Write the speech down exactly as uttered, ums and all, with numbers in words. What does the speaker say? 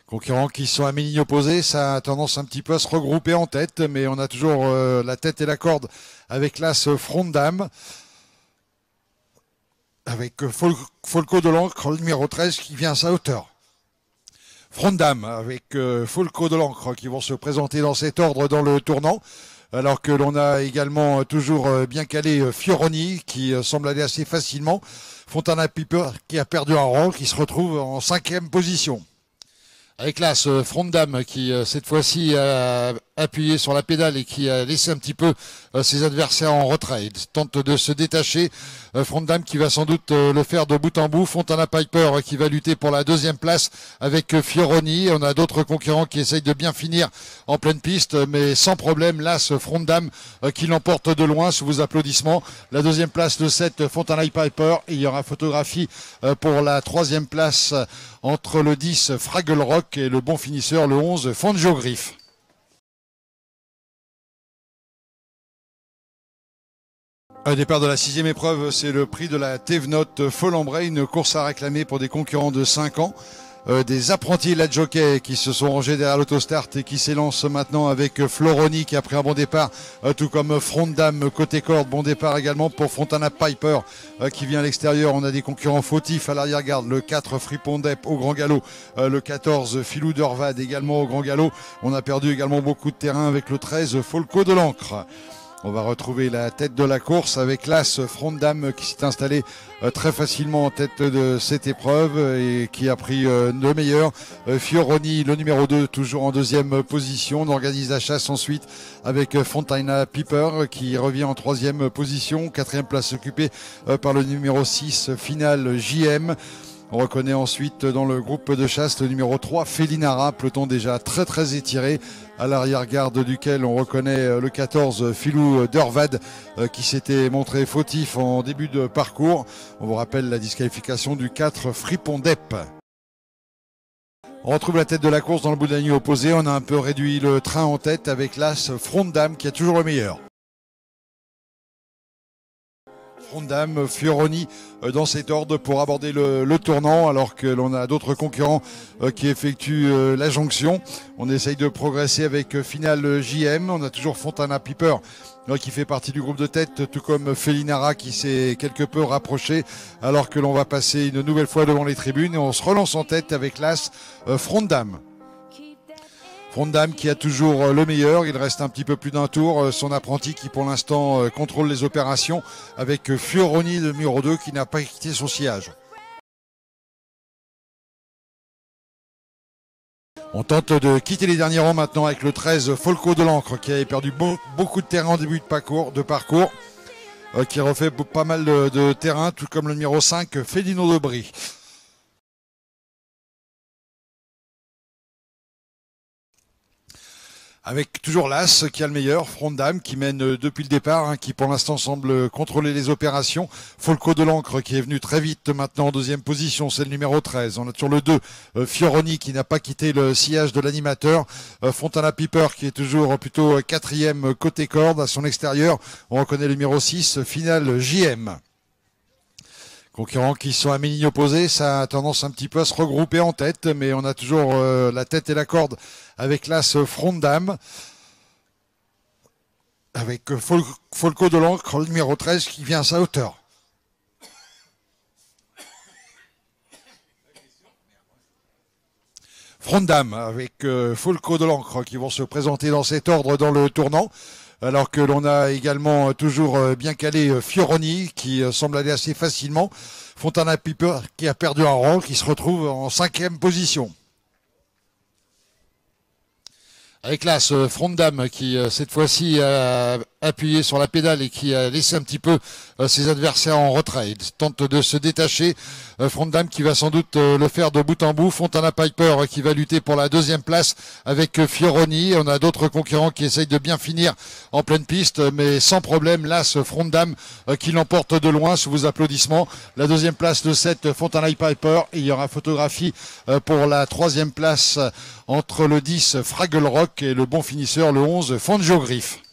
Concurrents qui sont à mi-ligne opposée, ça a tendance un petit peu à se regrouper en tête, mais on a toujours euh, la tête et la corde avec l'as Front de Dame. Avec euh, Fol Folco de l'Ancre, le numéro treize, qui vient à sa hauteur. Front de Dame avec euh, Folco de l'Ancre qui vont se présenter dans cet ordre dans le tournant. Alors que l'on a également toujours bien calé Fioroni qui semble aller assez facilement. Fontana Piper qui a perdu un rang, qui se retrouve en cinquième position. Avec l'as Front de Dame qui cette fois-ci a appuyé sur la pédale et qui a laissé un petit peu ses adversaires en retrait. Il tente de se détacher. Front de Dame qui va sans doute le faire de bout en bout. Fontana Piper qui va lutter pour la deuxième place avec Fioroni. On a d'autres concurrents qui essayent de bien finir en pleine piste, mais sans problème. L'as Front de Dame qui l'emporte de loin sous vos applaudissements. La deuxième place de sept Fontana Piper. Et il y aura photographie pour la troisième place entre le dix Fraggle Rock et le bon finisseur le onze Fangio Griff. Un départ de la sixième épreuve, c'est le prix de la Thévenote Folembray, une course à réclamer pour des concurrents de cinq ans. Euh, des apprentis la jockey qui se sont rangés derrière l'autostart et qui s'élancent maintenant avec Floroni qui a pris un bon départ, euh, tout comme Front de Dame côté corde. Bon départ également pour Fontana Piper euh, qui vient à l'extérieur. On a des concurrents fautifs à l'arrière-garde, le quatre Fripondep au grand galop, euh, le quatorze Filou d'Orvad également au grand galop. On a perdu également beaucoup de terrain avec le treize Folco de l'Ancre. On va retrouver la tête de la course avec l'as Front de Dame qui s'est installé euh, très facilement en tête de cette épreuve et qui a pris euh, le meilleur. Euh, Fioroni, le numéro deux, toujours en deuxième position. On organise la chasse ensuite avec euh, Fontana Piper qui revient en troisième position. Quatrième place occupée euh, par le numéro six, Final J M. On reconnaît ensuite dans le groupe de chasse le numéro trois, Félinara, peloton déjà très très étiré, à l'arrière-garde duquel on reconnaît le quatorze, Filou d'Orvad, qui s'était montré fautif en début de parcours. On vous rappelle la disqualification du quatre, Fripondep. On retrouve la tête de la course dans le bout de la ligne opposée. On a un peu réduit le train en tête avec l'as Front de Dame qui a toujours le meilleur. Front de Dame, Fioroni dans cet ordre pour aborder le, le tournant alors que l'on a d'autres concurrents euh, qui effectuent euh, la jonction. On essaye de progresser avec euh, Final J M. On a toujours Fontana Piper euh, qui fait partie du groupe de tête, tout comme Félinara qui s'est quelque peu rapproché alors que l'on va passer une nouvelle fois devant les tribunes et on se relance en tête avec l'as euh, Front de Dame. Front de Dame qui a toujours le meilleur, il reste un petit peu plus d'un tour, son apprenti qui pour l'instant contrôle les opérations avec Fioroni le numéro deux qui n'a pas quitté son sillage. On tente de quitter les derniers rangs maintenant avec le treize Folco de l'Ancre qui avait perdu beaucoup de terrain en début de parcours, de parcours qui refait pas mal de, de terrain, tout comme le numéro cinq Félino de Brie. Avec toujours l'as qui a le meilleur, Front de Dame qui mène depuis le départ, hein, qui pour l'instant semble contrôler les opérations. Folco de l'Ancre qui est venu très vite maintenant en deuxième position, c'est le numéro treize. On a toujours le deux, euh, Fioroni qui n'a pas quitté le sillage de l'animateur. Euh, Fontana Piper qui est toujours plutôt quatrième côté corde à son extérieur. On reconnaît le numéro six, Final J M. Concurrents qui sont à mi-ligne opposée, ça a tendance un petit peu à se regrouper en tête, mais on a toujours euh, la tête et la corde avec l'as Front de Dame. Avec Fol Folco de l'Ancre, le numéro treize, qui vient à sa hauteur. Front de Dame avec euh, Folco de l'Ancre qui vont se présenter dans cet ordre dans le tournant. Alors que l'on a également toujours bien calé Fioroni qui semble aller assez facilement. Fontana Piper qui a perdu un rang, qui se retrouve en cinquième position. Avec l'as Front de Dame qui cette fois-ci a appuyé sur la pédale et qui a laissé un petit peu ses adversaires en retrait. Il tente de se détacher. Front de Dame qui va sans doute le faire de bout en bout. Fontana Piper qui va lutter pour la deuxième place avec Fioroni. On a d'autres concurrents qui essayent de bien finir en pleine piste, mais sans problème. L'as Front de Dame qui l'emporte de loin sous vos applaudissements. La deuxième place de sept Fontana Piper. Et il y aura photographie pour la troisième place entre le dix Fraggle Rock et le bon finisseur le onze Fangio Griff.